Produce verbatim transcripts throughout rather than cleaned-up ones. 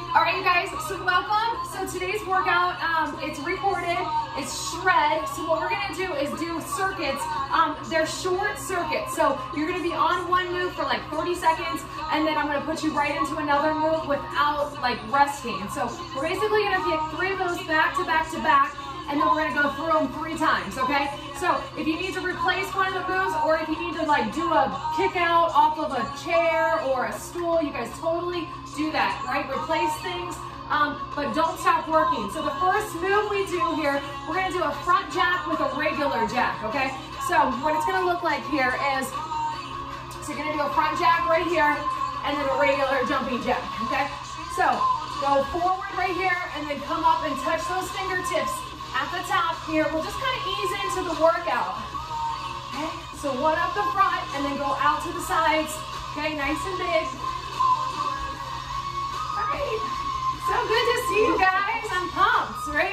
All right, you guys, so welcome. So today's workout, um, it's recorded, it's shred. So what we're gonna do is do circuits. Um, they're short circuits. So you're gonna be on one move for like thirty seconds, and then I'm gonna put you right into another move without like resting. So we're basically gonna get three of those back to back to back, and then we're gonna go through them three times, okay? So if you need to replace one of the moves, or if you need to like do a kick out off of a chair or a stool, you guys totally do that, right? Replace things, um, but don't stop working. So the first move we do here, we're gonna do a front jack with a regular jack, okay? So what it's gonna look like here is, so you're gonna do a front jack right here, and then a regular jumping jack, okay? So go forward right here, and then come up and touch those fingertips at the top here. We'll just kind of ease into the workout. Okay, so one up the front and then go out to the sides. Okay, nice and big. All right, so good to see you guys. I'm pumped, right?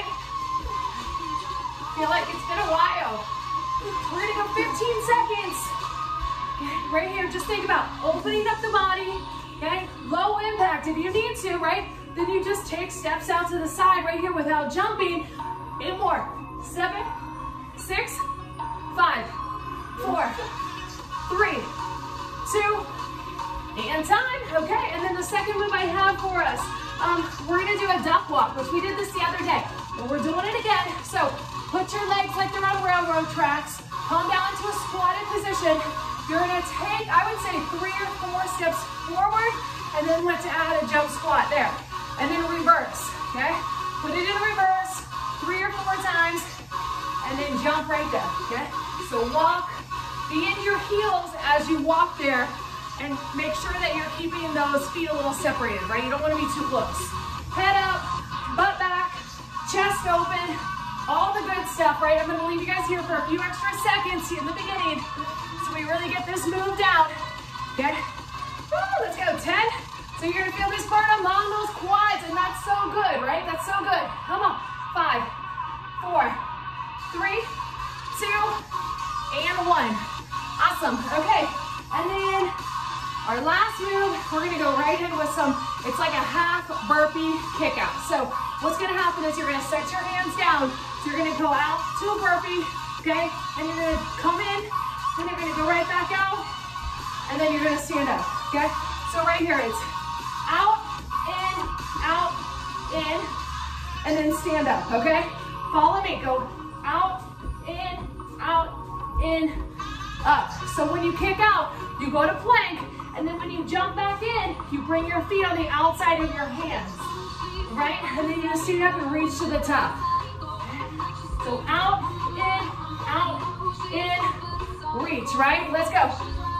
Feel like it's been a while. We're gonna go fifteen seconds. Okay, right here, just think about opening up the body. Okay, low impact if you need to, right? Then you just take steps out to the side right here without jumping. Eight more. Seven, six, five, four, three, two, and time. Okay, and then the second move I have for us, um, we're gonna do a duck walk, which we did this the other day, but we're doing it again. So put your legs like they're on railroad tracks, come down to a squatted position. You're gonna take, I would say, three or four steps forward, and then let's add a jump squat there. And then reverse, okay? Put it in reverse, three or four times, and then jump right there, okay? So walk, be in your heels as you walk there, and make sure that you're keeping those feet a little separated, right? You don't want to be too close. Head up, butt back, chest open, all the good stuff, right? I'm gonna leave you guys here for a few extra seconds in the beginning, so we really get this moved out, okay? Woo, let's go, ten. So you're gonna feel this burn along those quads, and that's so good, right? That's so good. Come on. Five, four, three, two, and one. Awesome. Okay, and then our last move, we're gonna go right in with some, it's like a half burpee kick out. So what's gonna happen is you're gonna set your hands down. So you're gonna go out to a burpee, okay? And you're gonna come in, then you're gonna go right back out, and then you're gonna stand up, okay? So right here, it's out, in, out, in, and then stand up, okay? Follow me, go out, in, out, in, up. So when you kick out, you go to plank, and then when you jump back in, you bring your feet on the outside of your hands, right? And then you just stand up and reach to the top. So out, in, out, in, reach, right? Let's go.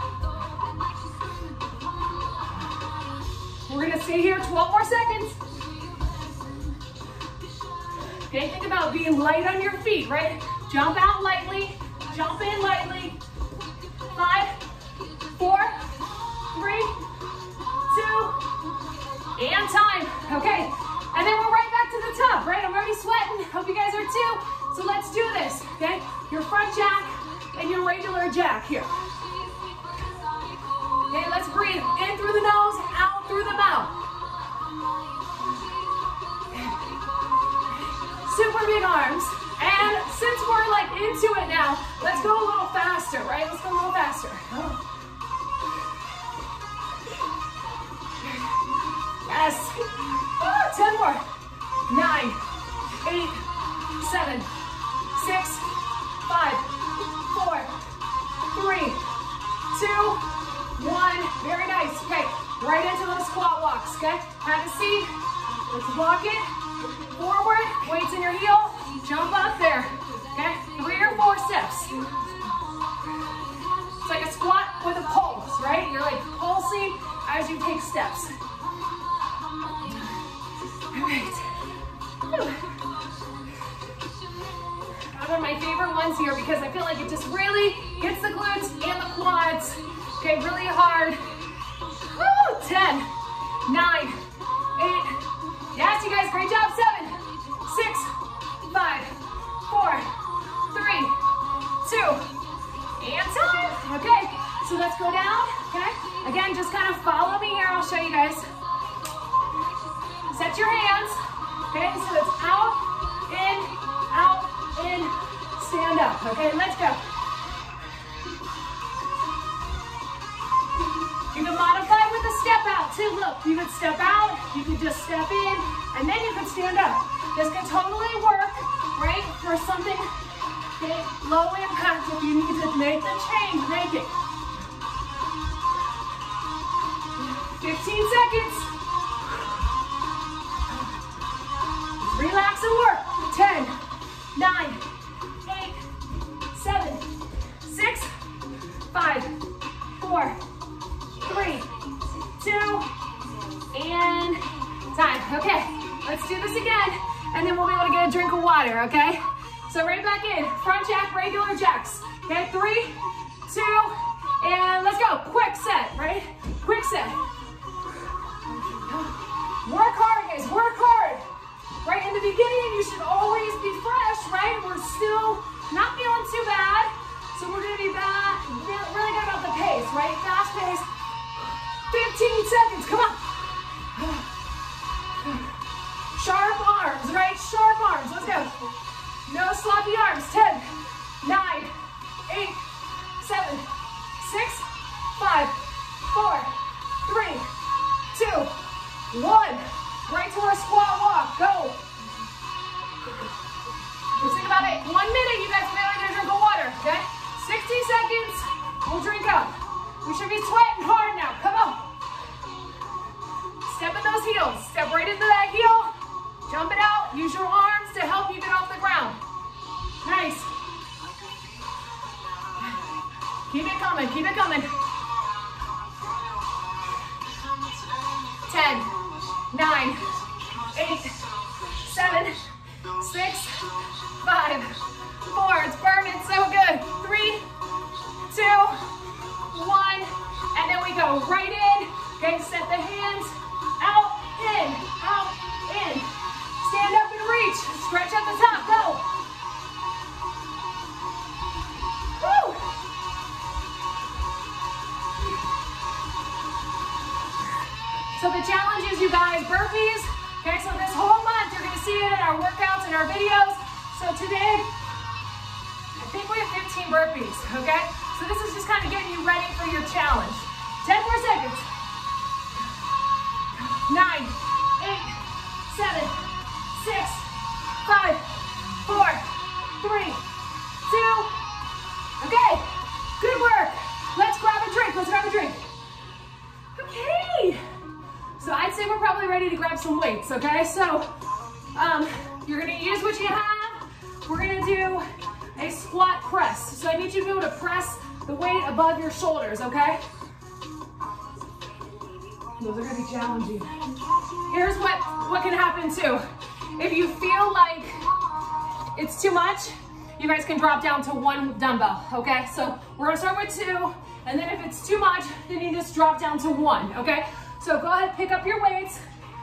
We're gonna stay here twelve more seconds. Okay, think about being light on your feet, right? Jump out lightly, jump in lightly. Five, four, three, two, and time. Okay, and then we're right back to the top, right? I'm already sweating, hope you guys are too. So let's do this, okay? Your front jack and your regular jack here. Okay, let's breathe in through the nose, out through the mouth. Super big arms. And since we're like into it now, let's go a little faster, right? Let's go a little faster. Yes. Oh, ten more. Nine, eight, seven, six, five, four, three, two, one. Very nice. Okay, right into those squat walks, okay? Have a seat. Let's walk it forward. Weights in your heel. Jump up there, okay? Three or four steps. It's like a squat with a pulse, right? You're like pulsing as you take steps. All right. One of my favorite ones here because I feel like it just really hits the glutes and the quads. Okay, really hard. Woo! ten, nine, eight. Yes, you guys, great job. Seven, six, five, four, three, two, and time. Okay, so let's go down. Okay, again, just kind of follow me here. I'll show you guys. Set Okay, so it's out, in, out, in, stand up. Okay, let's go. You can modify with a step out too. Look, you could step out, you could just step in, and then you can stand up. This can totally work, right, for something, okay, low impact. If you need to make the change, make it. fifteen seconds. Relax and work. ten, nine, eight, seven, six, five, four, three, two, and time. Okay, let's do this again, and then we'll be able to get a drink of water, okay? So right back in, front jack, regular jacks. Okay, three, two, and let's go. Quick set, right? Quick set. Work hard, guys, work hard. Right, in the beginning, you should always be fresh, right? We're still not feeling too bad, so we're gonna be bad, really good about the pace, right? Fast pace. fifteen seconds, come on. Sharp arms, right? Sharp arms, let's go. No sloppy arms. ten, nine, eight, seven, six, five, four, three, two, one. Right to our squat walk, go. Just think about it. One minute, you guys may like to drink of water, okay? sixty seconds, we'll drink up. We should be sweating hard now, come on. Step in those heels, step right into that heel. Jump it out, use your arms to help you get off the ground. Nice. Keep it coming, keep it coming. ten, nine, eight, seven, six, five, four, it's burning so good. Three, two, one, and then we go right in. Okay, set the hands out, in, out, in. Stand up and reach. Stretch at the top, go. Woo! So the challenge is, you guys, burpees. Okay, so this whole month you're gonna see it in our workouts and our videos. So today, I think we have fifteen burpees, okay? So this is just kind of getting you ready for your challenge. ten more seconds. Nine, eight, seven, six, five, four, three, two, okay, good work. Let's grab a drink, let's grab a drink. Okay. So I'd say we're probably ready to grab some weights, okay? So um, you're gonna use what you have. We're gonna do a squat press. So I need you to be able to press the weight above your shoulders, okay? Those are gonna be challenging. Here's what, what can happen too. If you feel like it's too much, you guys can drop down to one dumbbell, okay? So we're gonna start with two, and then if it's too much, then you just drop down to one, okay? So go ahead, pick up your weights.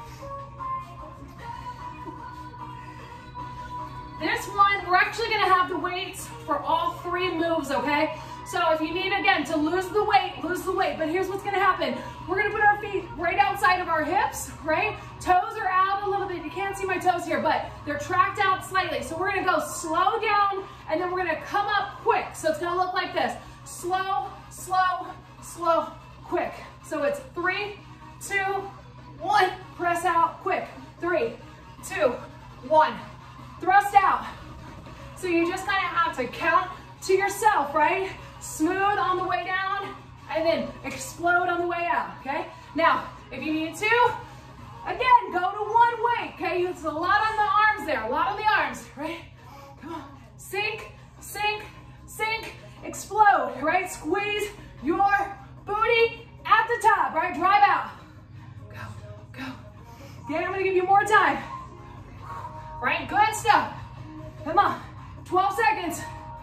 This one, we're actually gonna have the weights for all three moves, okay? So if you need, again, to lose the weight, lose the weight. But here's what's gonna happen. We're gonna put our feet right outside of our hips, right? Toes are out a little bit. You can't see my toes here, but they're tracked out slightly. So we're gonna go slow down, and then we're gonna come up quick. So it's gonna look like this. Slow, slow, slow, quick. So it's three, two, one. Press out, quick. Three, two, one. Thrust out. So you just kind of have to count to yourself, right? Smooth on the way down, and then explode on the way out, okay? Now, if you need to, again, go to one weight, okay? It's a lot on the arms there, a lot on the arms, right? Come on, sink, sink, sink, explode, right? Squeeze your booty at the top, right? Drive out. Go, go. Okay, I'm gonna give you more time. Right, good stuff. Come on, twelve seconds.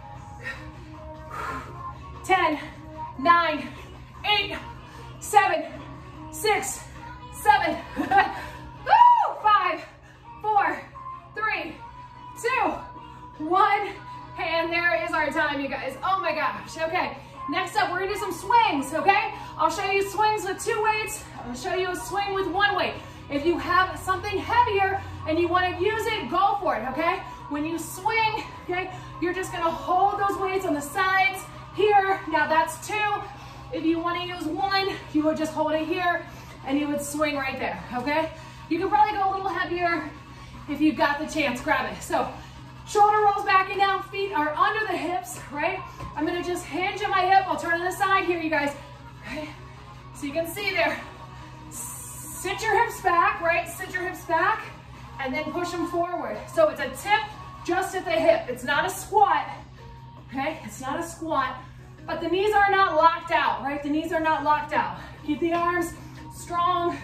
ten, nine, eight, seven, six, seven, woo, five, four, three, two, one, and there is our time, you guys. Oh my gosh, okay. Next up, we're gonna do some swings, okay? I'll show you swings with two weights. I'll show you a swing with one weight. If you have something heavier and you want to use it, go for it, okay? When you swing, okay, you're just gonna hold those weights on the sides here. Now that's two. If you want to use one, you would just hold it here and you would swing right there, okay? You can probably go a little heavier if you've got the chance, grab it. So shoulder rolls back and down, feet are under the hips, right? I'm gonna just hinge at my hip. I'll turn to the side here, you guys, right? So you can see there, sit your hips back, right? Sit your hips back and then push them forward. So it's a tip just at the hip. It's not a squat, okay? It's not a squat, but the knees are not locked out, right? The knees are not locked out. Keep the arms strong.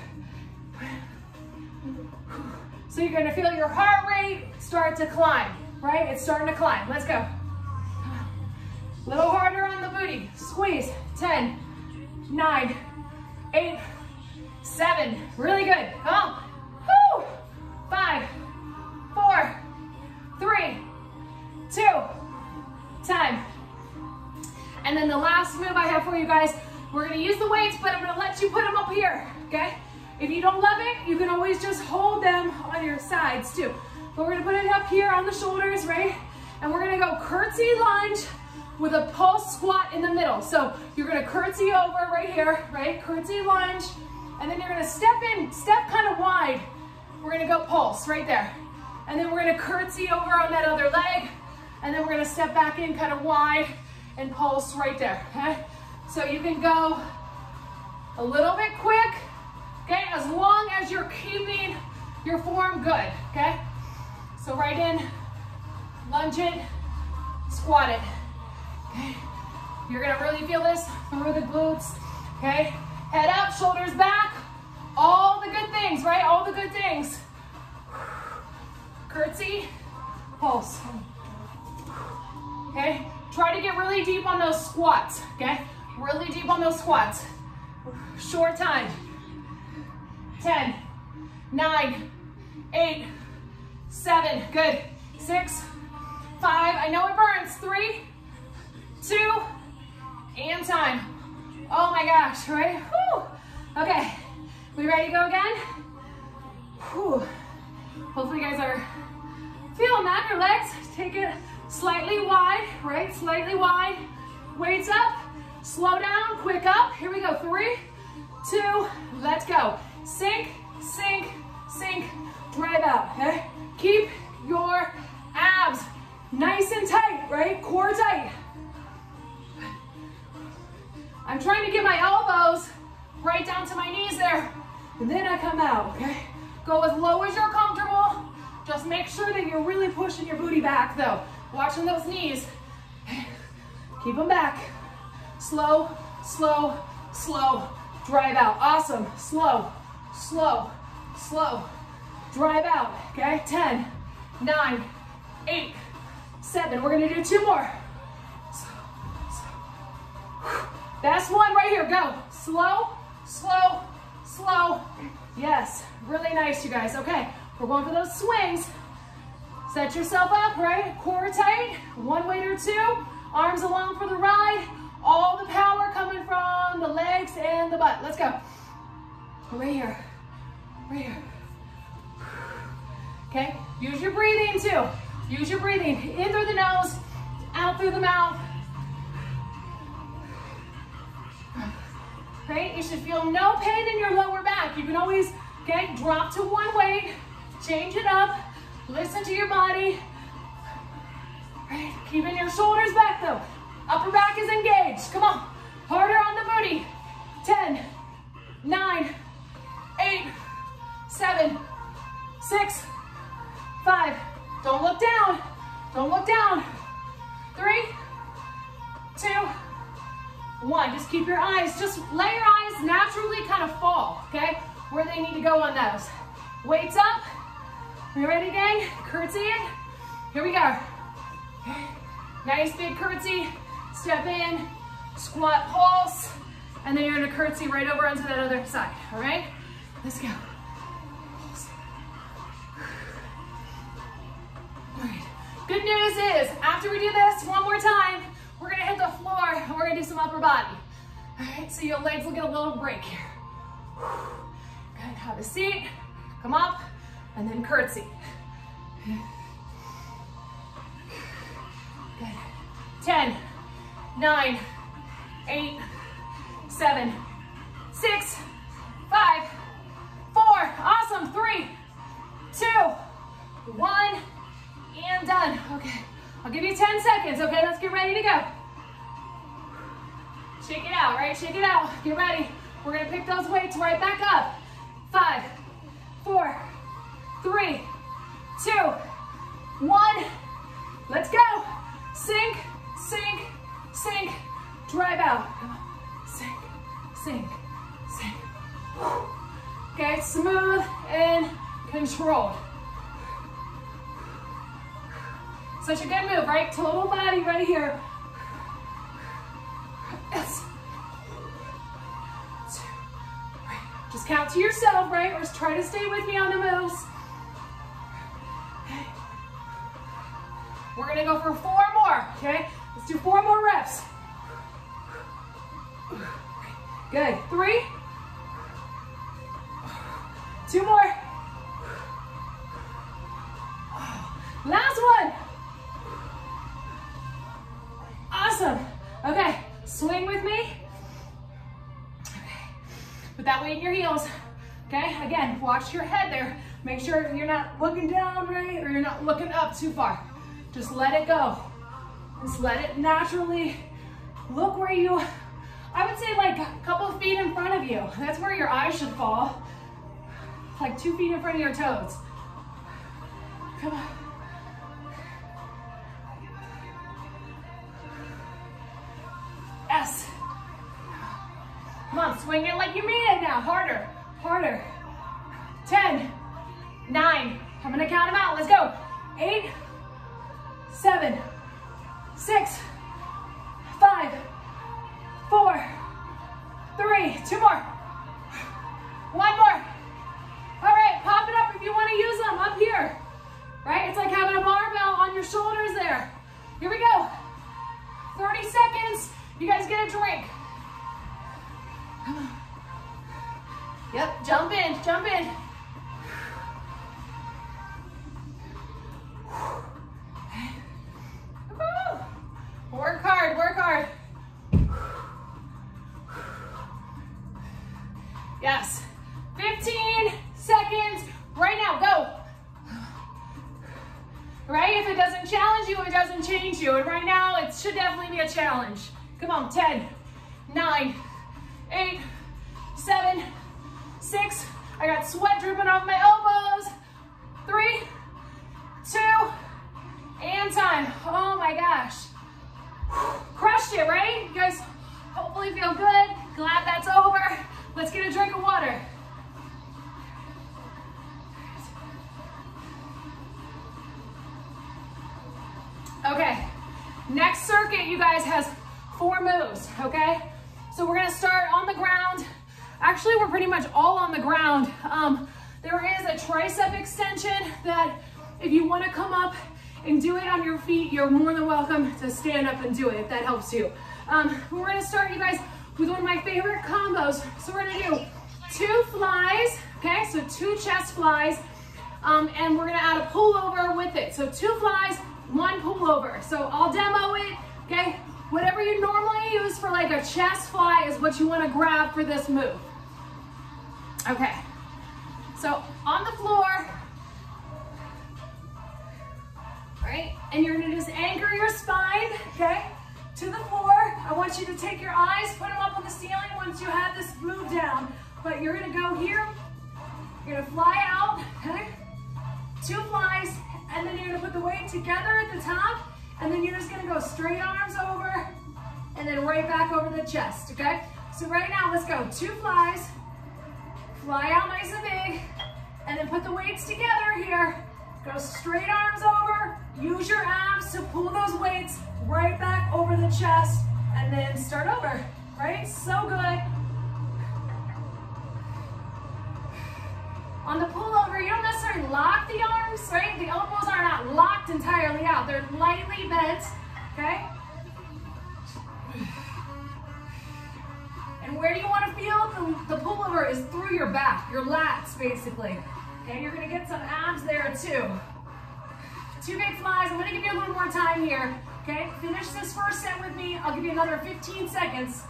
So you're gonna feel your heart rate start to climb, right? It's starting to climb. Let's go. A little harder on the booty. Squeeze. ten, nine, eight, seven. Really good. Come on. Woo. Five, four, three, two, time. And then the last move I have for you guys, we're gonna use the weights, but I'm gonna let you put them up here, okay? If you don't love it, you can always just hold them on your sides too. But we're gonna put it up here on the shoulders, right? And we're gonna go curtsy lunge with a pulse squat in the middle. So you're gonna curtsy over right here, right? Curtsy lunge, and then you're gonna step in, step kind of wide. We're gonna go pulse right there. And then we're gonna curtsy over on that other leg, and then we're gonna step back in kind of wide and pulse right there, okay? So you can go a little bit quick, okay, as long as you're keeping your form good, okay? So right in, lunge it, squat it, okay? You're gonna really feel this through the glutes, okay? Head up, shoulders back, all the good things, right? All the good things. Curtsy, pulse, okay? Try to get really deep on those squats, okay? Really deep on those squats. Short time. ten, nine, eight, seven, good. Six, five, I know it burns. Three, two, and time. Oh my gosh, right? Whew. Okay, we ready to go again? Whew. Hopefully you guys are feeling that. Your legs, take it slightly wide, right? Slightly wide. Weights up, slow down, quick up. Here we go, three, two, let's go. Sink, sink, sink, drive out, okay? Keep your abs nice and tight, right? Core tight. I'm trying to get my elbows right down to my knees there, and then I come out, okay? Go as low as you're comfortable. Just make sure that you're really pushing your booty back though. Watching those knees. Keep them back. Slow, slow, slow. Drive out. Awesome. Slow, slow, slow. Drive out. Okay. ten, nine, eight, seven. We're going to do two more. Best one right here. Go. Slow, slow, slow. Yes. Really nice, you guys. Okay. We're going for those swings. Set yourself up, right? Core tight. One weight or two. Arms along for the ride. All the power coming from the legs and the butt. Let's go. Right here. Right here. Okay? Use your breathing too. Use your breathing. In through the nose, out through the mouth. Right? You should feel no pain in your lower back. You can always, okay, drop to one weight, change it up, listen to your body. Right? Keeping your shoulders back though. Upper back is engaged. Come on. Harder on the booty. ten, nine, eight, seven, six, five. Don't look down. Don't look down. Three, two, one. Just keep your eyes, just let your eyes naturally kind of fall, okay? Where they need to go on those. Weights up. You ready, gang? Curtsy in. Here we go. Okay. Nice big curtsy. Step in, squat, pulse, and then you're gonna curtsy right over onto that other side, all right? Let's go. All right. Good news is, after we do this one more time, we're gonna hit the floor and we're gonna do some upper body. All right, so your legs will get a little break here. Good, have a seat. Come up, and then curtsy. Good. ten, nine, eight, seven, six, five, four, awesome, three, two, one, and done. Okay, I'll give you ten seconds, okay? Let's get ready to go. Shake it out, right? Shake it out. Get ready. We're gonna pick those weights right back up. Five, four, three, two, one. Let's go. Sink, sink, sink. Drive out. Sink, sink, sink. Okay, smooth and controlled. Such a good move, right? Total body right here. Yes. Two, right. Just count to yourself, right? Or just try to stay with me on the moves. Okay. We're gonna go for four more, okay? Let's do four more reps. Good, three. Two more. Last one. Awesome. Okay, swing with me. Okay, put that weight in your heels. Okay, again, watch your head there. Make sure you're not looking down, right? Or you're not looking up too far. Just let it go. Just let it naturally look where you, I would say like a couple feet in front of you. That's where your eyes should fall. Like two feet in front of your toes. Come on. Yes. Come on, swing it like you mean it now. Harder, harder. ten, nine, I'm gonna count them out. Let's go. eight, seven, six, five, four, three, two more. One more. All right, pop it up if you want to use them up here. Right? It's like having a barbell on your shoulders there. Here we go. thirty seconds. You guys get a drink. Yep, jump in, jump in. Work hard, work hard. Yes. fifteen seconds right now, go. Right? If it doesn't challenge you, it doesn't change you. And right now, it should definitely be a challenge. Come on, ten, nine, eight, seven, six. I got sweat dripping off my elbows. Three, two, and time. Oh my gosh. Crushed it, right? You guys hopefully feel good. Glad that's over. Let's get a drink of water. Okay, next circuit, you guys, has four moves, okay? So we're gonna start on the ground. Actually, we're pretty much all on the ground. Um, there is a tricep extension that if you wanna come up and do it on your feet, you're more than welcome to stand up and do it if that helps you. Um, we're gonna start, you guys, with one of my favorite combos. So we're gonna do two flies, okay? So two chest flies, um, and we're gonna add a pullover with it. So two flies, one pullover. So I'll demo it, okay? Whatever you normally use for like a chest fly is what you wanna grab for this move. Okay, so on the floor, right? And you're gonna just anchor your spine, okay, to the floor. I want you to take your eyes, put them up on the ceiling once you have this move down. But you're gonna go here, you're gonna fly out, okay? Two flies, and then you're gonna put the weight together at the top, and then you're just gonna go straight arms over, and then right back over the chest, okay? So right now, let's go. Two flies, fly out nice and big, and then put the weights together here. Go straight arms over, use your abs to pull those weights right back over the chest, and then start over, right? So good. On the pullover, you don't necessarily lock the arms, right? The elbows are not locked entirely out. They're lightly bent, okay? And where do you want to feel the, the pullover is through your back, your lats, basically. Okay, you're gonna get some abs there too. Two big flies. I'm gonna give you a little more time here. Okay, finish this first set with me. I'll give you another fifteen seconds.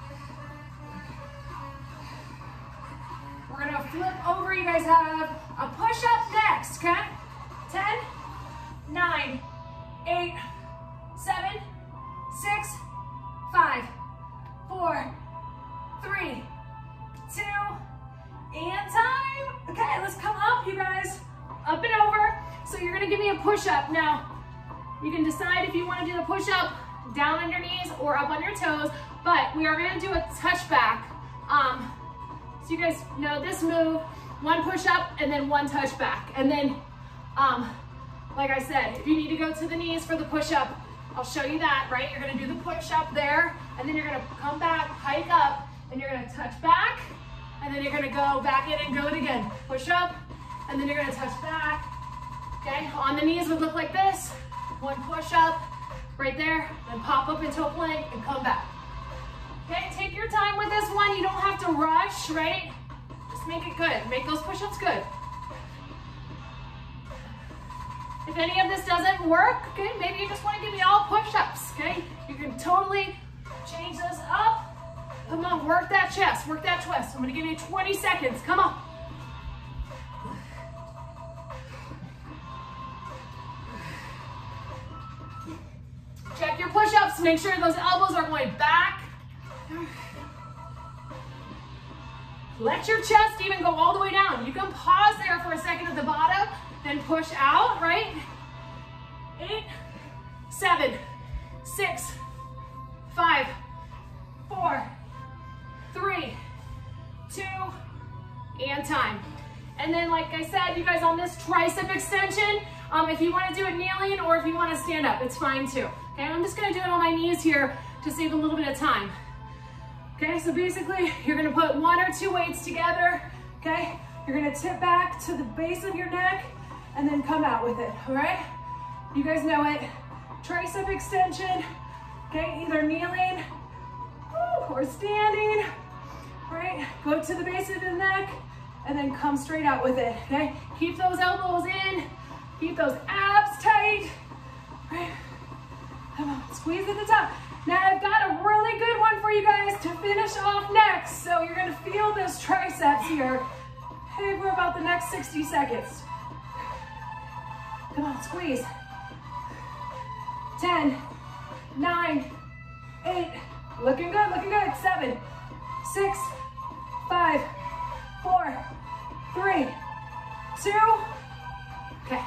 We're gonna flip over. You guys have a push-up next, okay? ten, nine, eight, seven, six, five, four, three, two, and time. Okay, let's come up, you guys. Up and over. So you're gonna give me a push-up. Now, you can decide if you wanna do the push-up down on your knees or up on your toes, but we are gonna do a touchback. Um, so you guys know this move, one push-up and then one touchback. And then, um, like I said, if you need to go to the knees for the push-up, I'll show you that, right? You're gonna do the push-up there, and then you're gonna come back, hike up, and you're gonna touch back, and then you're gonna go back in and go it again. Push up, and then you're gonna touch back. Okay, on the knees would look like this. One push up, right there, then pop up into a plank and come back. Okay, take your time with this one. You don't have to rush, right? Just make it good. Make those push-ups good. If any of this doesn't work, okay, maybe you just want to give me all push-ups, okay? You can totally change this up. Come on, work that chest, work that chest. I'm gonna give you twenty seconds, come on. Check your push-ups, make sure those elbows are going back. Let your chest even go all the way down. You can pause there for a second at the bottom, then push out, right? Eight, seven, six, five, four, three, two, and time. And then, like I said, you guys, on this tricep extension, um, if you want to do it kneeling or if you want to stand up, it's fine too. Okay, I'm just going to do it on my knees here to save a little bit of time. Okay, so basically, you're going to put one or two weights together. Okay, you're going to tip back to the base of your neck and then come out with it. All right, you guys know it. Tricep extension. Okay, either kneeling or standing. All right, go to the base of the neck and then come straight out with it. Okay, keep those elbows in, keep those abs tight. All right, come on, squeeze at the top. Now I've got a really good one for you guys to finish off next. So you're gonna feel those triceps here. Hey, we're about the next sixty seconds. Come on, squeeze. ten, nine, eight, looking good, looking good. seven, six, five, four, three, two, okay.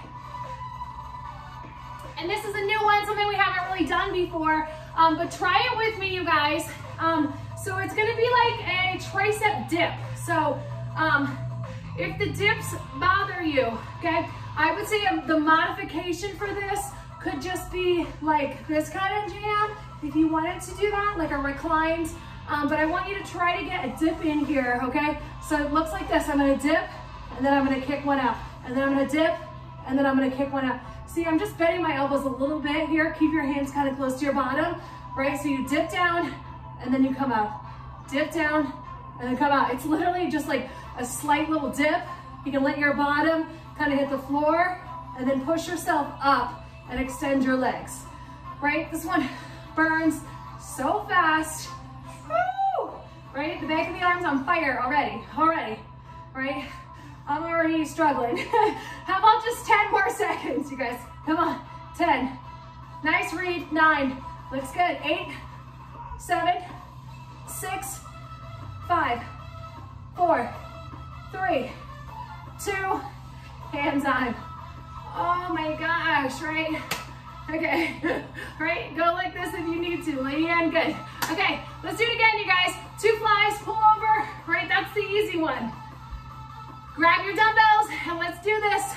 And this is a new one, something we haven't really done before, um, but try it with me, you guys. Um, so it's gonna be like a tricep dip. So um, if the dips bother you, okay, I would say um, the modification for this could just be like this kind of jam, if you wanted to do that, like a reclined, um, but I want you to try to get a dip in here, okay? So it looks like this. I'm gonna dip, and then I'm gonna kick one out, and then I'm gonna dip, and then I'm gonna kick one out. See, I'm just bending my elbows a little bit here. Keep your hands kind of close to your bottom, right? So you dip down, and then you come out. Dip down, and then come out. It's literally just like a slight little dip. You can let your bottom kind of hit the floor, and then push yourself up and extend your legs, right? This one burns so fast. Woo! Right? The back of the arm's on fire already, already, right? I'm already struggling. How about just ten more seconds, you guys? Come on, ten. Nice read, nine. Looks good, eight, seven, six, five, four, three, two, hands on. Oh my gosh, right? Okay, right? Go like this if you need to, lay hand, good. Okay, let's do it again, you guys. Two flies, pull over, right? That's the easy one. Grab your dumbbells and let's do this.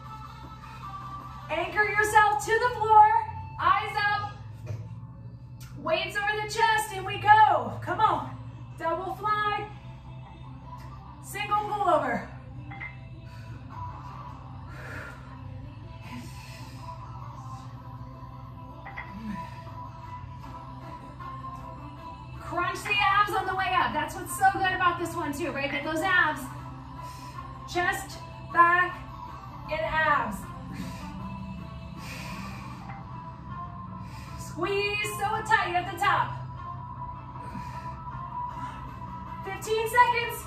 Anchor yourself to the floor, eyes up, weights over the chest, and we go. Come on, double fly, single pullover. Crunch the abs on the way up. That's what's so good about this one too, right? That those abs, chest, back, so tight at the top. fifteen seconds.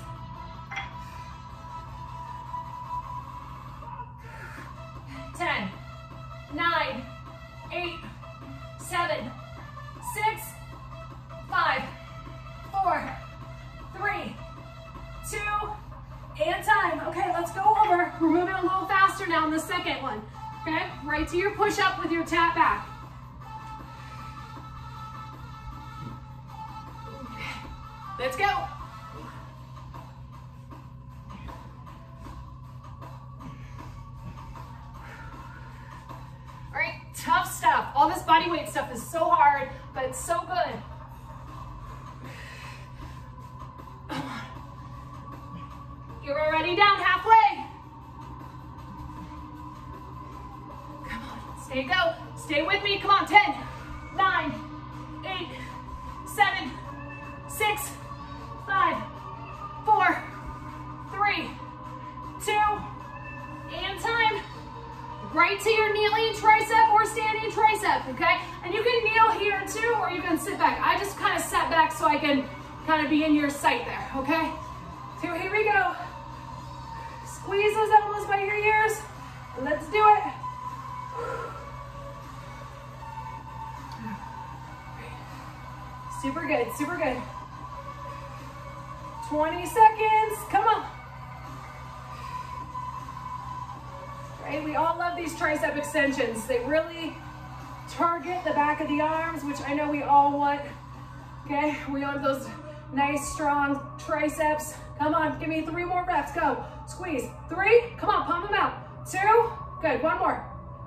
ten, nine, eight, seven, six, five, four, three, two, and time. Okay, let's go over. We're moving a little faster now in the second one. Okay, right to your push-up with your tap back. Let's go. All right, tough stuff. All this body weight stuff is so hard, but it's so good. You're already down halfway. Come on, stay, go. Stay with me, come on, ten, nine, eight, seven, six, five, four, three, two, and time. Right to your kneeling tricep or standing tricep, okay? And you can kneel here too, or you can sit back. I just kind of sat back so I can kind of be in your sight there, okay? So here we go. Squeeze those elbows by your ears. Let's do it. Super good, super good. twenty seconds, come on. Right, we all love these tricep extensions. They really target the back of the arms, which I know we all want. Okay, we want those nice, strong triceps. Come on, give me three more reps, go. Squeeze, three, come on, pump them out. Two, good, one more.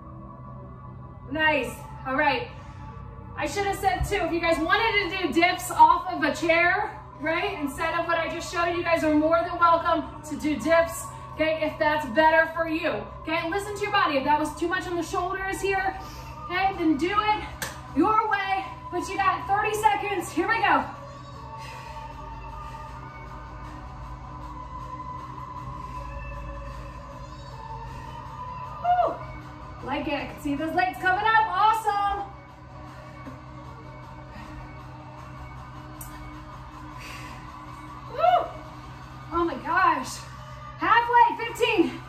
Nice, all right. I should have said too, if you guys wanted to do dips off of a chair, right, instead of what I just showed you, you guys are more than welcome to do dips, okay, if that's better for you, okay? Listen to your body. If that was too much on the shoulders here, okay, then do it your way, but you got thirty seconds. Here we go. Woo! Like it. I can see those legs coming up. Awesome. Woo! Oh my gosh. Halfway, fifteen.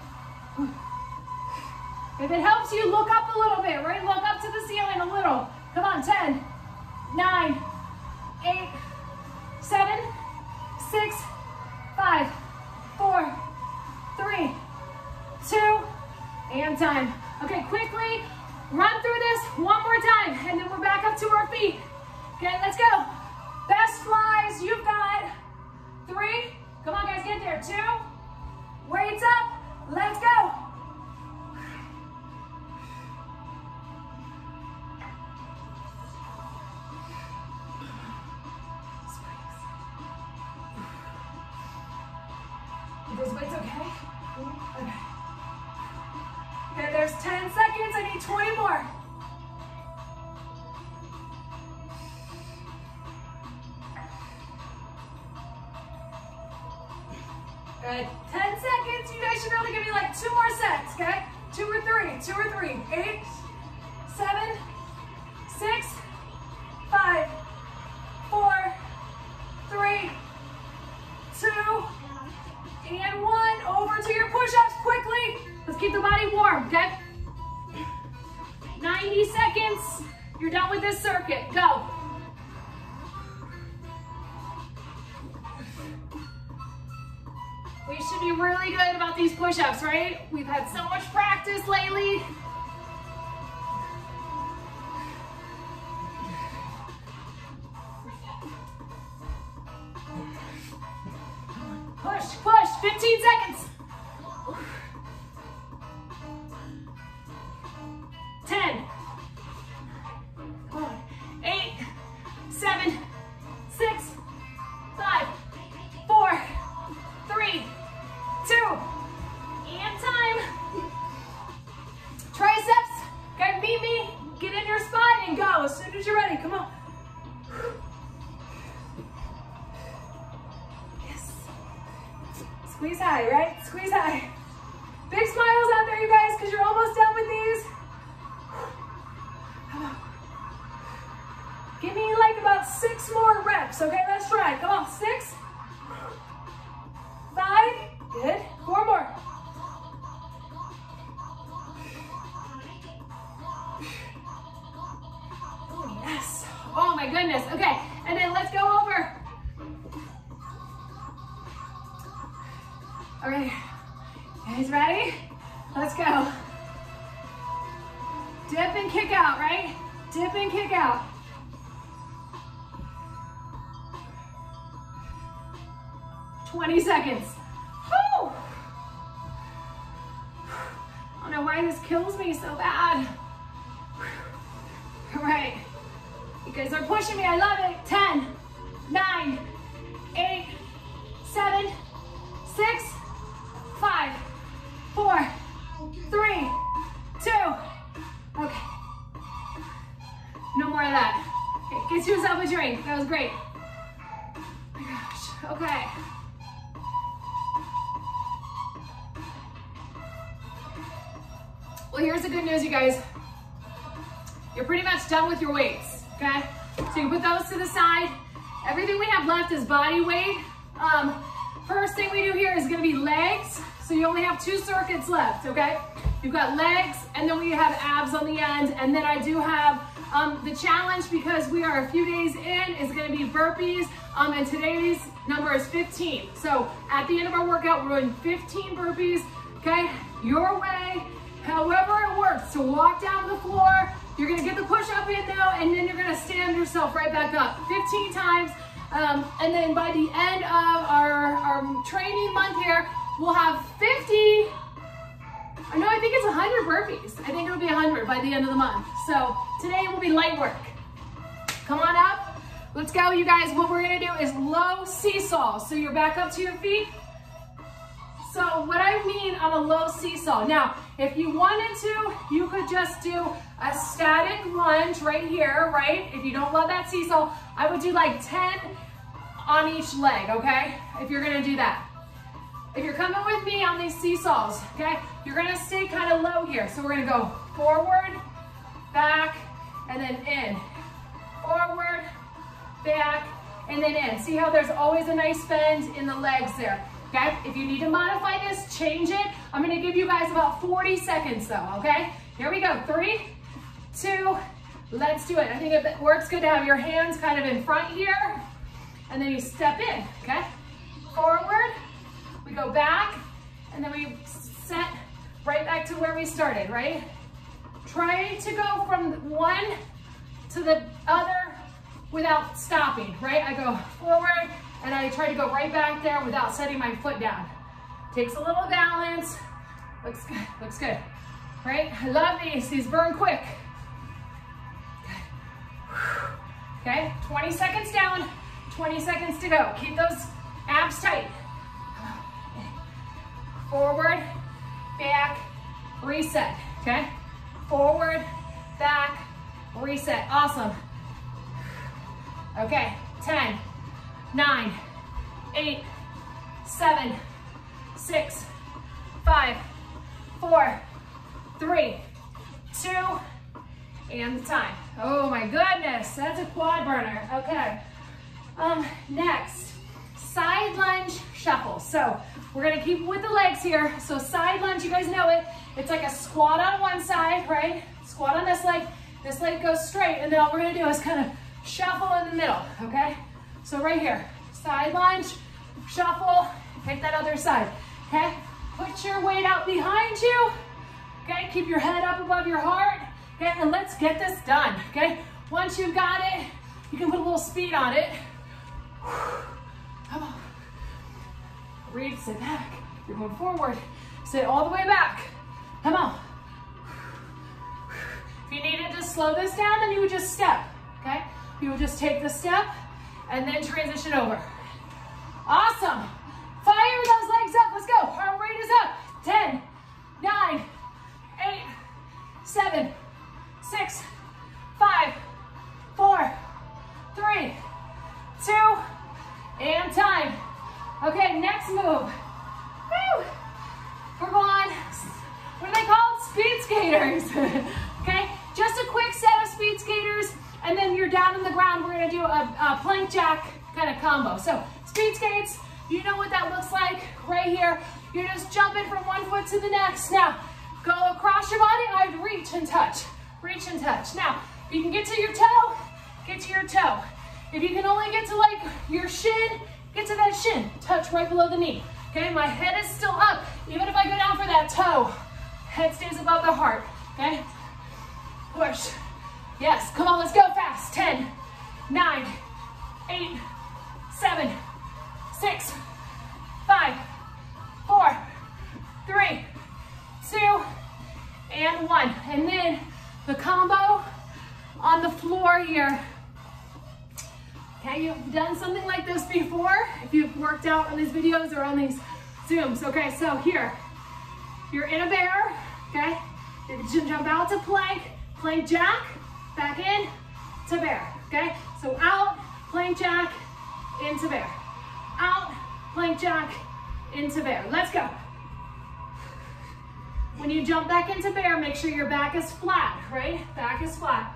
If it helps you, look up a little bit, right? Look up to the ceiling a little. Come on, ten, nine, eight, seven, six, five, four, three, two, and time. Okay, quickly run through this one more time, and then we're back up to our feet. Okay, let's go. Best flies, you've got three. Come on, guys, get there. Two. Weights up. Let's go. Are those weights okay? Okay. Okay, there's ten seconds. I need twenty more. Good. ten seconds. You guys should be able to give me like two more sets, okay? Two or three. Two or three. Eight, seven, six, five, four, three, two, and one. Over to your push-ups quickly. Let's keep the body warm, okay? ninety seconds. You're done with this circuit. Go. We should be really good about these push-ups, right? We've had so much practice lately. Push, push, fifteen seconds. ten, eight, seven, six, five, four, three, two, and time. Triceps, okay, meet me, get in your spine and go as soon as you're ready, come on. Yes. Squeeze high, right? Squeeze high. Big smiles out there, you guys, because you're almost done with these. reps. Okay, let's try. Come on, six, five, good. Four more. Oh, yes. Oh my goodness. Okay, and then let's go over. Okay, guys ready? Let's go. Dip and kick out, right? Dip and kick out. twenty seconds. Whew. I don't know why this kills me so bad. All right, you guys are pushing me, I love it. ten, nine, eight, seven, six, five, four, three, two. Okay. No more of that. Okay, get yourself a drink. That was great. Oh my gosh. Okay. Well, here's the good news, you guys. You're pretty much done with your weights, okay? So you put those to the side. Everything we have left is body weight. Um, first thing we do here is gonna be legs. So you only have two circuits left, okay? You've got legs, and then we have abs on the end, and then I do have um, the challenge, because we are a few days in, is gonna be burpees, um, and today's number is fifteen. So at the end of our workout, we're doing fifteen burpees, okay? Your way, however it works, to walk down the floor. You're gonna get the push up in now, and then you're gonna stand yourself right back up fifteen times, um, and then by the end of our, our training month here, we'll have fifty, I know, I think it's one hundred burpees. I think it'll be one hundred by the end of the month. So today will be light work. Come on up. Let's go, you guys. What we're gonna do is low seesaw. So you're back up to your feet. So what I mean on a low seesaw. Now, if you wanted to, you could just do a static lunge right here, right? If you don't love that seesaw, I would do like ten on each leg, okay? If you're gonna do that. If you're coming with me on these seesaws, okay, you're gonna stay kind of low here. So we're gonna go forward, back, and then in. Forward, back, and then in. See how there's always a nice bend in the legs there, okay? If you need to modify this, change it. I'm gonna give you guys about forty seconds though, okay? Here we go, three, two, let's do it. I think it works good to have your hands kind of in front here, and then you step in, okay? Forward. We go back, and then we set right back to where we started, right? Try to go from one to the other without stopping, right? I go forward, and I try to go right back there without setting my foot down. Takes a little balance. Looks good, looks good, right? I love these, these burn quick. Okay, twenty seconds down, twenty seconds to go. Keep those abs tight. Forward, back, reset, okay? Forward, back, reset, awesome. Okay, ten, nine, eight, seven, six, five, four, three, two, and the time. Oh my goodness, that's a quad burner, okay. Um, next, side lunge shuffle. So we're gonna keep with the legs here. So side lunge, you guys know it. It's like a squat on one side, right? Squat on this leg. This leg goes straight, and then all we're gonna do is kind of shuffle in the middle, okay? So right here, side lunge, shuffle, hit that other side, okay? Put your weight out behind you, okay? Keep your head up above your heart, okay? And let's get this done, okay? Once you've got it, you can put a little speed on it. Come on. Breathe, sit back. You're going forward. Sit all the way back. Come on. If you needed to slow this down, then you would just step, okay? You would just take the step and then transition over. Awesome. Fire those legs up. Let's go. Heart rate is up. ten, nine, eight, seven, six, five, four, three, two, and time. Okay, next move. Woo! We're going, what are they called? Speed skaters. Okay, just a quick set of speed skaters, and then you're down on the ground. We're gonna do a, a plank jack kind of combo. So speed skates, you know what that looks like right here. You're just jumping from one foot to the next. Now, go across your body. I would reach and touch, reach and touch. Now, if you can get to your toe, get to your toe. If you can only get to like your shin, get to that shin. Touch right below the knee. Okay, my head is still up. Even if I go down for that toe, head stays above the heart. Okay, push. Yes, come on, let's go fast. ten, nine, eight, seven, six, five, four, three, two, and one. And then the combo on the floor here. Okay, you've done something like this before if you've worked out on these videos or on these Zooms. Okay, so here, you're in a bear, okay? You can jump out to plank, plank jack, back in to bear, okay? So out, plank jack, into bear. Out, plank jack, into bear. Let's go. When you jump back into bear, make sure your back is flat, right? Back is flat.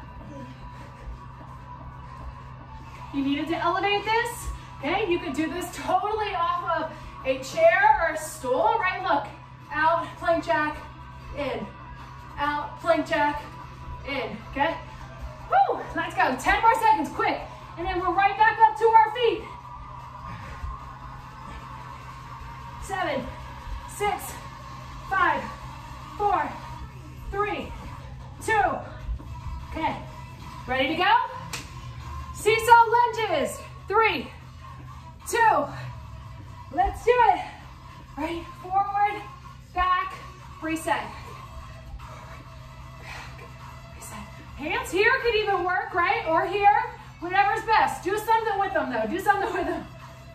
You needed to elevate this, okay? You could do this totally off of a chair or a stool, right? Look, out, plank jack, in. Out, plank jack, in, okay? Woo, let's go, ten more seconds, quick. And then we're right back up to our feet. Seven, six, five, four, three, two. Okay, ready to go? Seesaw lunges, three, two, let's do it. Right, forward, back, reset. Back, reset. Hands here could even work, right? Or here, whatever's best. Do something with them though, do something with them.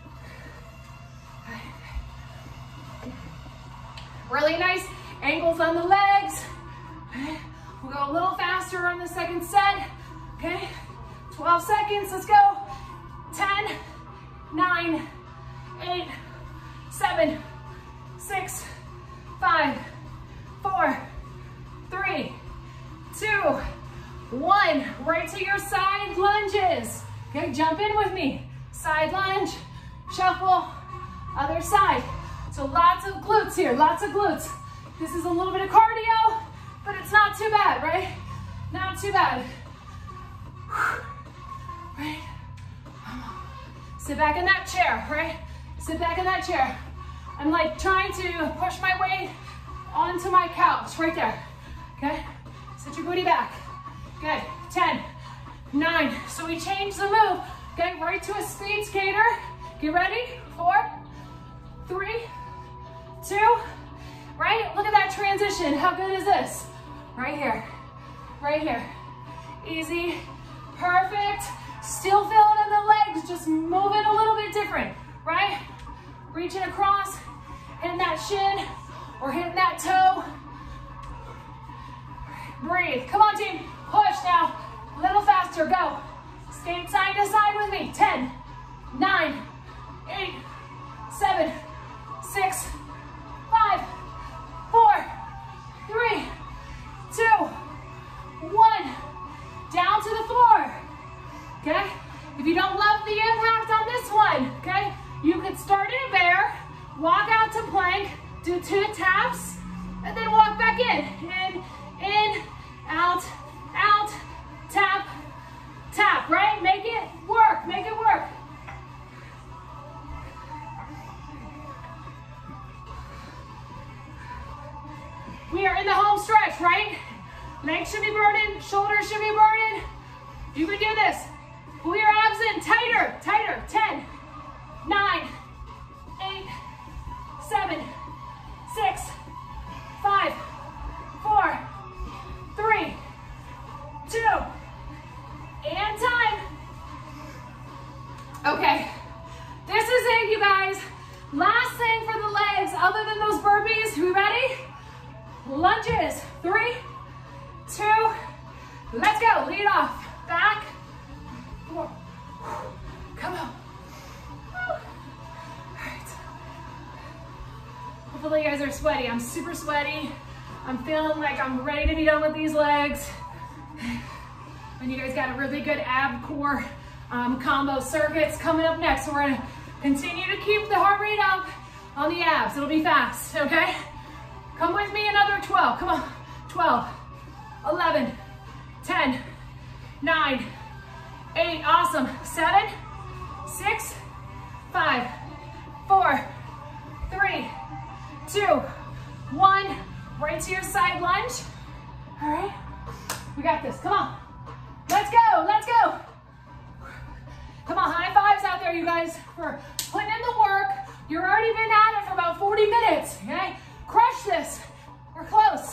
Really nice angles on the legs. We'll go a little faster on the second set, okay? twelve seconds, let's go. ten, nine, eight, seven, six, five, four, three, two, one. Right to your side lunges. Okay, jump in with me. Side lunge, shuffle, other side. So lots of glutes here, lots of glutes. This is a little bit of cardio, but it's not too bad, right? Not too bad. Right? Sit back in that chair, right? Sit back in that chair. I'm like trying to push my weight onto my couch, right there, okay? Sit your booty back. Good, ten, nine. So we change the move, okay? Right to a speed skater. Get ready, four, three, two, right? Look at that transition. How good is this? Right here, right here. Easy, perfect. Still feel it in the legs, just move it a little bit different, right? Reaching across, hitting that shin, or hitting that toe. Breathe, come on team, push now. A little faster, go. Skate side to side with me. ten, nine, eight, seven, six, five, four, three, two, one. Down to the floor. Okay? If you don't love the impact on this one, okay, you could start in a bear, walk out to plank, do two taps, and then walk back in. In, in, out, out, tap, tap, right? Make it work, make it work. We are in the home stretch, right? Legs should be burning, shoulders should be burning. You can do this. Pull your abs in, tighter, tighter. ten, nine, eight, seven, six, five, four, three, two, and time. Okay, this is it, you guys. Last thing for the legs, other than those burpees. We ready? Lunges, three, two, let's go. Lead off, back, four. Come on. All right. Hopefully you guys are sweaty. I'm super sweaty. I'm feeling like I'm ready to be done with these legs. And you guys got a really good ab core um, combo circuits coming up next. So we're gonna continue to keep the heart rate up on the abs. It'll be fast, okay? Come with me, another twelve, come on. twelve, eleven, ten, nine, eight, awesome. Seven, six, five, four, three, two, one. Right to your side lunge. All right, we got this, come on. Let's go, let's go. Come on, high fives out there, you guys, for putting in the work. You've already been at it for about forty minutes, okay? Crush this, we're close.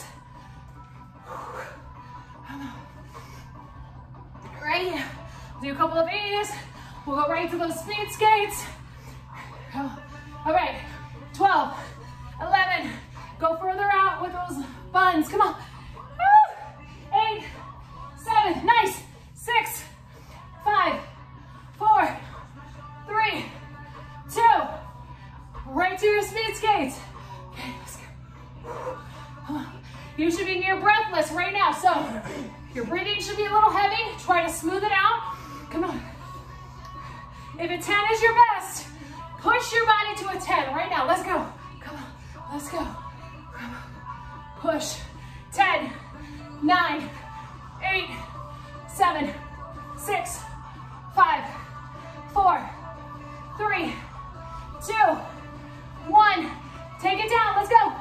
Right, do a couple of these. We'll go right to those speed skates. All right, twelve, eleven, go further out with those buns, come on. Woo. Eight, seven, nice, six, five, four, three, two, right to your speed skates. Okay, let's go. Come on. You should be near breathless right now, so your breathing should be a little heavy. Try to smooth it out. Come on. If a ten is your best, push your body to a ten right now. Let's go. Come on. Let's go. Come on. Push. ten, nine, eight, seven, six, five, four, three, two, one. Take it down. Let's go.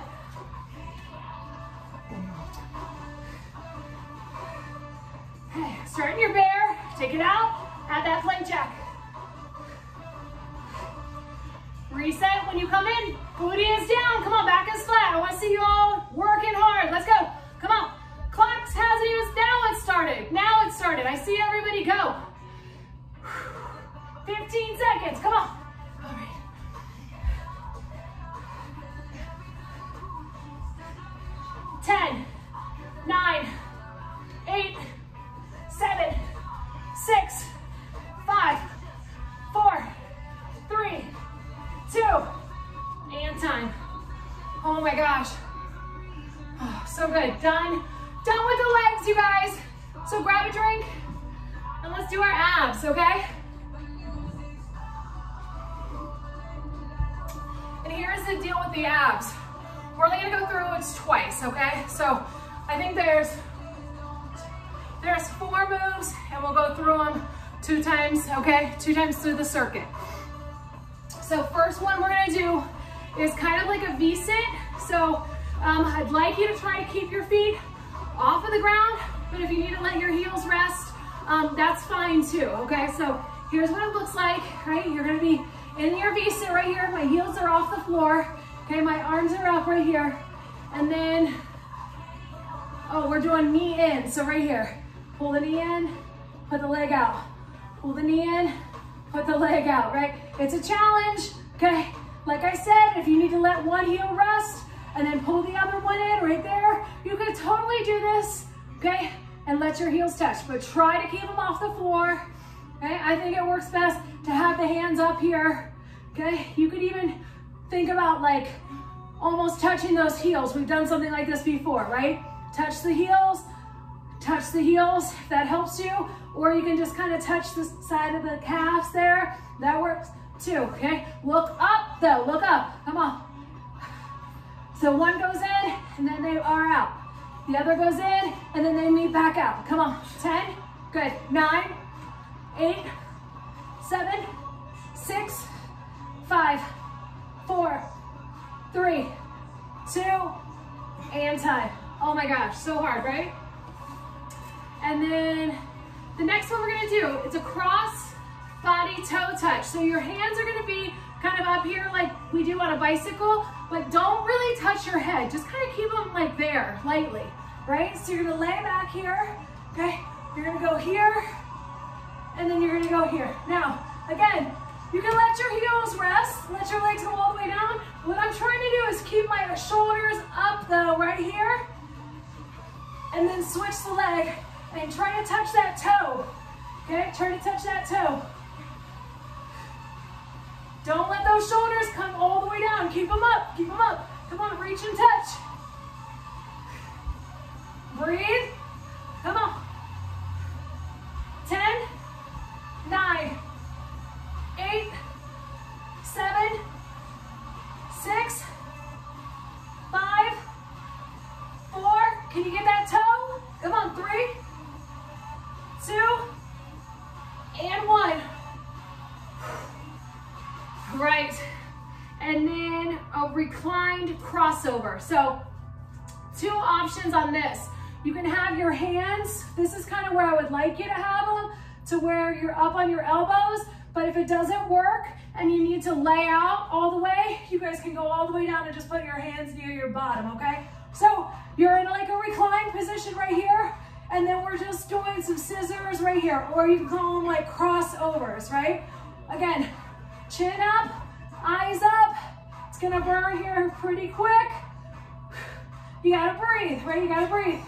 Okay, start in your bear. Take it out. Add that plank jack. Reset when you come in. Booty is down. Come on, back is flat. I want to see you all working hard. Let's go. Come on. Clock hasn't even, now it started. Now it started. I see everybody go. fifteen seconds. Come on. All right. ten, nine, eight, seven, six, five, four, three, two, and time. Oh my gosh. Oh, so good. Done. Done with the legs, you guys. So grab a drink and let's do our abs, okay? And here's the deal with the abs. We're only gonna go through it twice, okay? So I think there's there's four moves and we'll go through them two times, okay? Two times through the circuit. So first one we're gonna do is kind of like a V-sit. So um, I'd like you to try to keep your feet off of the ground, but if you need to let your heels rest, um, that's fine too, okay? So here's what it looks like, right? You're gonna be in your V-sit right here. My heels are off the floor, okay? My arms are up right here. And then, oh, we're doing knee in. So right here, pull the knee in, put the leg out. Pull the knee in, put the leg out, right? It's a challenge, okay? Like I said, if you need to let one heel rest and then pull the other one in right there, you could totally do this, okay? And let your heels touch, but try to keep them off the floor, okay? I think it works best to have the hands up here, okay? You could even think about like almost touching those heels. We've done something like this before, right? Touch the heels, touch the heels, if that helps you, or you can just kind of touch the side of the calves there. That works too, okay? Look up though, look up, come on. So one goes in and then they are out. The other goes in and then they meet back out. Come on, ten, good, nine, eight, seven, six, five, four, three, two, and time. Oh my gosh, so hard, right? And then the next one we're gonna do, it's a cross body toe touch. So your hands are gonna be kind of up here like we do on a bicycle, but don't really touch your head. Just kind of keep them like there, lightly, right? So you're gonna lay back here, okay? You're gonna go here, and then you're gonna go here. Now, again, you can let your heels rest, let your legs go all the way down. What I'm trying to do is keep my shoulders up though, right here, and then switch the leg and try to touch that toe, okay? Try to touch that toe. Don't let those shoulders come all the way down. Keep them up, keep them up. Come on, reach and touch. Breathe, come on. ten, nine, Can you get that toe? Come on, three, two, and one. Right. And then a reclined crossover. So two options on this. You can have your hands, this is kind of where I would like you to have them, to where you're up on your elbows, but if it doesn't work and you need to lay out all the way, you guys can go all the way down and just put your hands near your bottom, okay? So you're in like a reclined position right here, and then we're just doing some scissors right here, or you can call them like crossovers, right? Again, chin up, eyes up. It's gonna burn here pretty quick. You gotta breathe, right? You gotta breathe.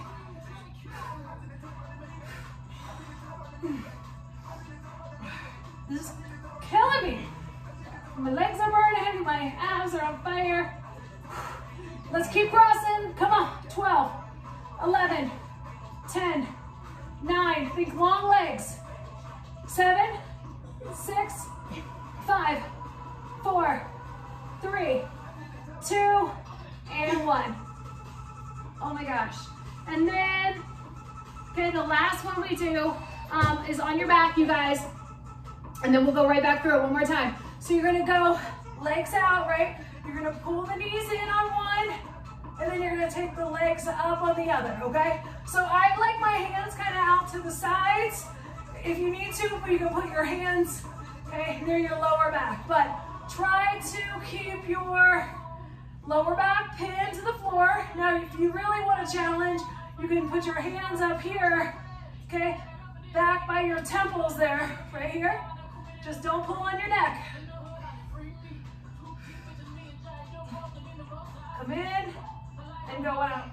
This is killing me. My legs are burning, my abs are on fire. Let's keep crossing. Come on, twelve, eleven, ten, nine, think long legs. Seven, six, five, four, three, two, and one. Oh my gosh. And then, okay, the last one we do um, is on your back, you guys. And then we'll go right back through it one more time. So you're gonna go legs out, right? You're gonna pull the knees in on one, and then you're gonna take the legs up on the other, okay? So I like my hands kind of out to the sides. If you need to, you can put your hands, okay, near your lower back. But try to keep your lower back pinned to the floor. Now, if you really want a challenge, you can put your hands up here, okay? Back by your temples there, right here. Just don't pull on your neck. Come in and go out.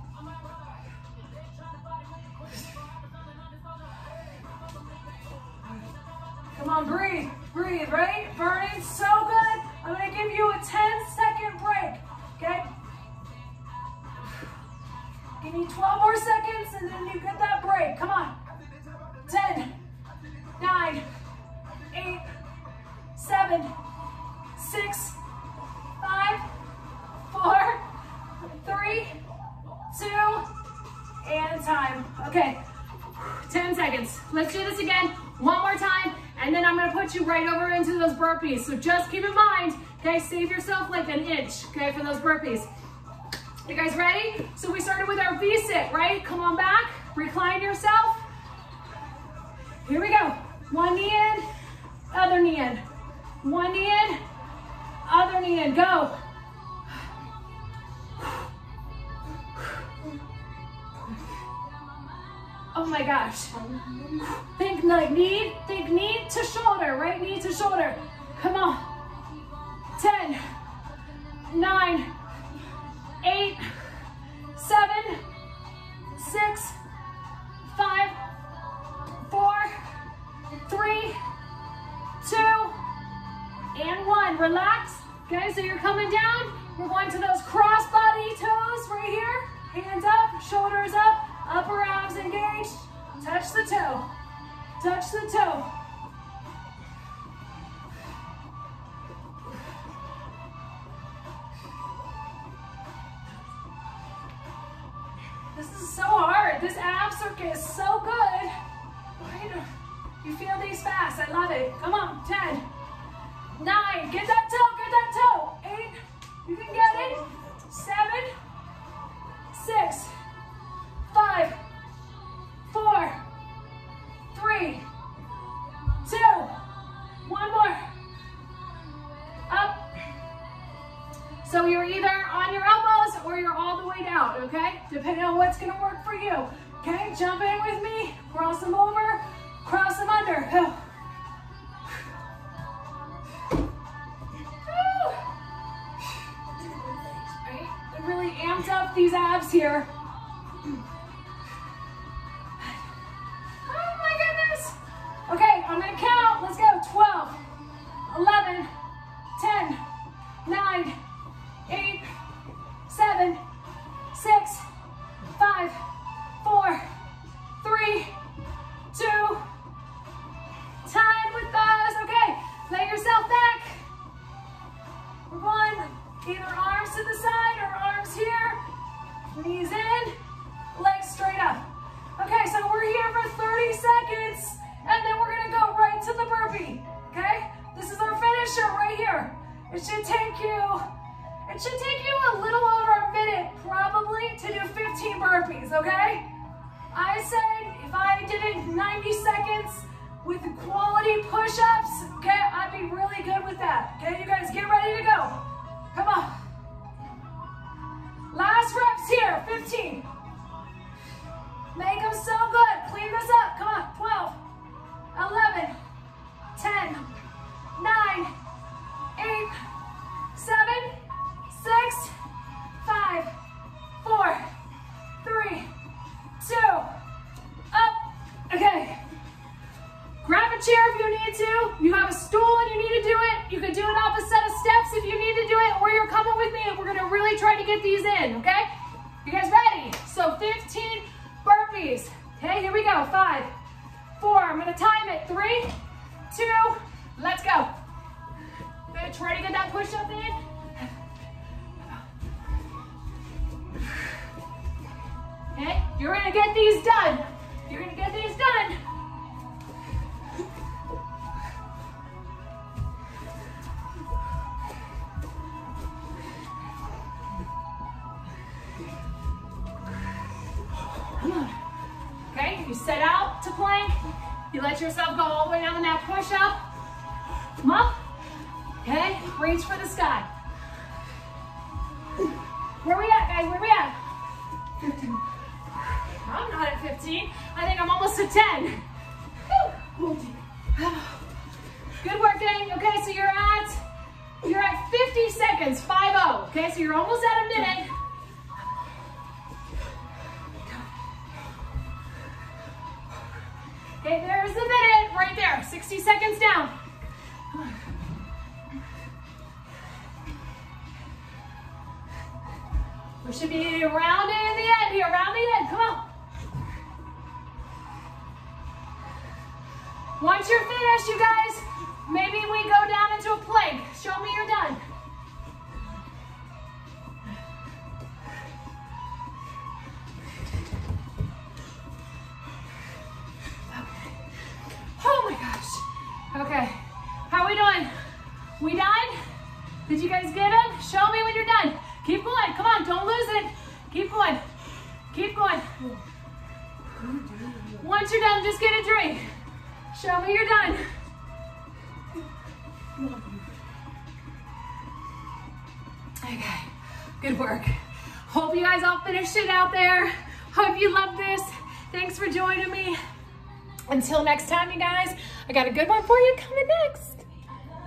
Come on, breathe, breathe, right? Burning so good. I'm gonna give you a ten second break, okay? Give me twelve more seconds and then you get that break. Come on. ten, nine, eight, seven, six, five, four, three, two, and time. Okay, ten seconds. Let's do this again one more time, and then I'm gonna put you right over into those burpees. So just keep in mind, okay, save yourself like an inch, okay, for those burpees. You guys ready? So we started with our V-sit, right? Come on back, recline yourself. Here we go. One knee in, other knee in. One knee in, other knee in. Go. Oh my gosh. Think like knee, think knee to shoulder, right? Knee to shoulder. Come on. ten, nine, eight, seven, six, five, four, three, two, and one. Relax. Okay, so you're coming down. We're going to those cross body toes right here. Hands up, shoulders up, upper abs engaged. Touch the toe. Touch the toe. This is so hard. This ab circuit is so good. Right? You feel these fast. I love it. Come on. ten, nine. Get that toe. Get that toe. eight. You can get it. seven, six, five, four, three, two, one more. Up. So you're either on your elbows or you're all the way down, okay? Depending on what's gonna work for you. Okay, jump in with me, cross them over, cross them under. Oh. Right? I really amped up these abs here. Oh my goodness. Okay, I'm gonna count. Let's go. twelve, eleven, ten, nine, eight, seven, six, five, four, three, two, time with those. Okay, lay yourself back. We're going either arms to the side or arms here. Knees in, okay? I said if I did it ninety seconds with quality push-ups, okay, I'd be really good with that. Okay, you guys get ready to go. Come on. Last reps here, fifteen. Make them so good. Clean this up. Come on, twelve, eleven, ten, nine, eight, seven, six, five, four, three, two, up. Okay. Grab a chair if you need to. You have a stool and you need to do it. You can do it off a set of steps if you need to do it, or you're coming with me and we're gonna really try to get these in, okay? You guys ready? So fifteen burpees. Okay, here we go. Five, four, I'm gonna time it. Three, two, let's go. Gonna try to get that push up in. Okay, you're gonna get these done. You're gonna get these done. Come on. Okay, you set out to plank. You let yourself go all the way down in that push up. Come up. Okay, reach for the sky. Where we at, guys? Where we at? fifteen. I'm not at fifteen. I think I'm almost at ten. Good work, gang. Okay, so you're at you're at fifty seconds. five oh. Okay, so you're almost at a minute. Okay, there's the minute right there. sixty seconds down. We should be rounding in the end here, round the end, come on. Once you're finished, you guys, maybe we go down into a plank. Show me you're done. Okay. Oh my gosh. Okay, how are we doing? We done? Did you guys get them? Show me when you're done. Keep going, come on, don't lose it. Keep going, keep going. Once you're done, just get a drink. Show me you're done. Okay, good work. Hope you guys all finished it out there. Hope you loved this. Thanks for joining me. Until next time, you guys, I got a good one for you coming next.